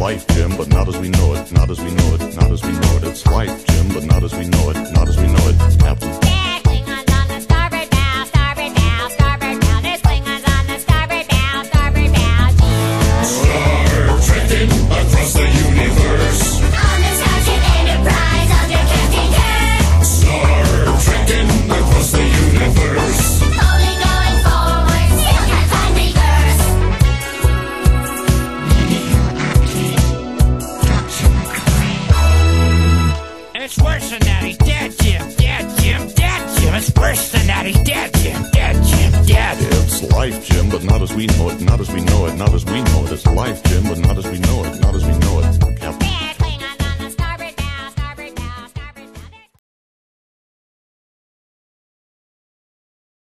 life, Jim, but not as we know it. Not as we know it. Not as we know it. It's life, Jim, but not as we know it. Not as we know it, Captain. There's Klingons on the starboard bow, starboard bow, starboard bow. There's Klingons on the starboard bow, starboard bow. Star trekking across the universe. On the Starship Enterprise under Captain Kirk. Star trekking across the universe. Only going forward, still can't find reverse. It's worse than that, he's dead, Jim. Dead, Jim. Dead, Jim. It's worse than that, he's dead, Jim. Dead, Jim. Dead. It's life, Jim, but not as we know it. Not as we know it. Not as we know it. It's life, Jim, but not as we know it. Not as we know it, Captain.